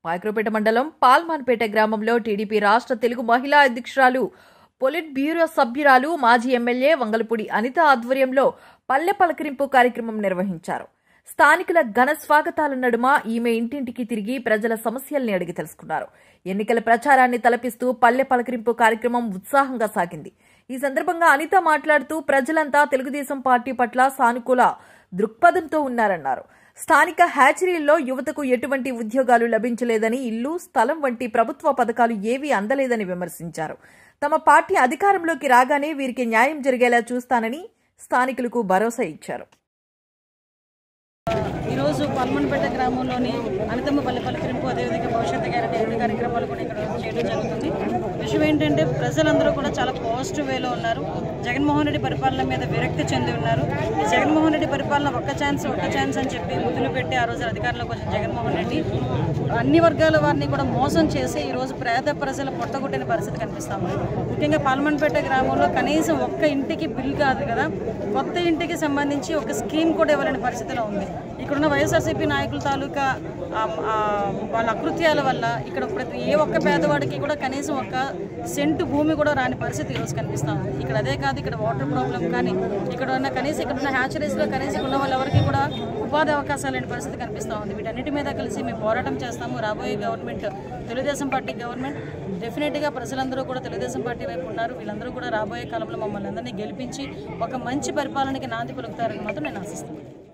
పాయకరపేట మండలం పాల్మాన్పేట గ్రామంలో టీడీపీ రాష్ట్ర తెలుగు మహిళా అధ్యక్షురాలు పొలిట్ బ్యూరో సభ్యురాలు మాజీ ఎమ్మెల్యే వంగలపూడి అనిత ఆధ్వర్యంలో పల్లె పలకరింపు కార్యక్రమం నిర్వహించారు. స్థానికుల ఘన స్వాగతాల నడుమ ఈమె ఇంటింటికి తిరిగి ప్రజల సమస్యల్ని అడిగి తెలుసుకున్నారు. ఎన్నికల ప్రచారాన్ని తలపిస్తూ పల్లె పలకరింపు కార్యక్రమం ఉత్సాహంగా సాగింది. ఈ సందర్భంగా అనిత మాట్లాడుతూ ప్రజలంతా తెలుగుదేశం పార్టీ పట్ల సానుకూల దృక్పథంతో ఉన్నారన్నారు. స్థానిక హ్యాచరీల్లో యువతకు ఎటువంటి ఉద్యోగాలు లభించలేదని, ఇల్లు, స్థలం వంటి ప్రభుత్వ పథకాలు ఏవీ అందలేదని విమర్శించారు. తమ పార్టీ అధికారంలోకి రాగానే వీరికి న్యాయం జరిగేలా చూస్తానని స్థానికులకు భరోసా ఇచ్చారు. ఈరోజు పాల్మన్పేట గ్రామంలోని అనితమ్మ పల్లె పలకరింపు, అదేవిధంగా భవిష్యత్తు గ్యారెంటీ అన్ని కార్యక్రమాలు కూడా ఇక్కడ చేయడం జరుగుతుంది. విషయం ఏంటంటే ప్రజలందరూ కూడా చాలా పాజిటివ్ వేలో ఉన్నారు. జగన్మోహన్ రెడ్డి పరిపాలన మీద విరక్తి చెంది ఉన్నారు. ఈ జగన్మోహన్ రెడ్డి పరిపాలన ఒక్క ఛాన్స్ అని చెప్పి ముద్దులు పెట్టి ఆ రోజు అధికారంలోకి వచ్చిన జగన్మోహన్ రెడ్డి అన్ని వర్గాల వారిని కూడా మోసం చేసి ఈరోజు పేద ప్రజల పొట్టగొట్టిన పరిస్థితి కనిపిస్తాం. ముఖ్యంగా పాల్మన్పేట గ్రామంలో కనీసం ఒక్క ఇంటికి బిల్ కాదు కదా, కొత్త ఇంటికి సంబంధించి ఒక స్కీమ్ కూడా ఇవ్వలేని పరిస్థితిలో ఉంది. ఇక్కడున్న వైఎస్ఆర్సీపీ నాయకుల తాలూకా వాళ్ళ అకృత్యాల వల్ల ఇక్కడ ప్రతి ఏ ఒక్క పేదవాడికి కూడా కనీసం ఒక సెంటు భూమి కూడా రాని పరిస్థితి ఈరోజు కనిపిస్తూ ఉంది. ఇక్కడ అదే కాదు, ఇక్కడ వాటర్ ప్రాబ్లం కానీ ఇక్కడ ఉన్న కనీసం ఇక్కడ ఉన్న హ్యాచరీస్లో కనీసం ఉన్న వాళ్ళు ఎవరికి కూడా ఉపాధి అవకాశాలు లేని పరిస్థితి కనిపిస్తూ ఉంది. వీటన్నిటి మీద కలిసి మేము పోరాటం చేస్తాము. రాబోయే గవర్నమెంట్, తెలుగుదేశం పార్టీ గవర్నమెంట్, డెఫినెట్గా ప్రజలందరూ కూడా తెలుగుదేశం పార్టీ వైపు ఉన్నారు. వీళ్ళందరూ కూడా రాబోయే కాలంలో మమ్మల్ని అందరినీ గెలిపించి ఒక మంచి పరిపాలనకి నాంది పలుకుతారని మాత్రం నేను ఆశిస్తున్నాను.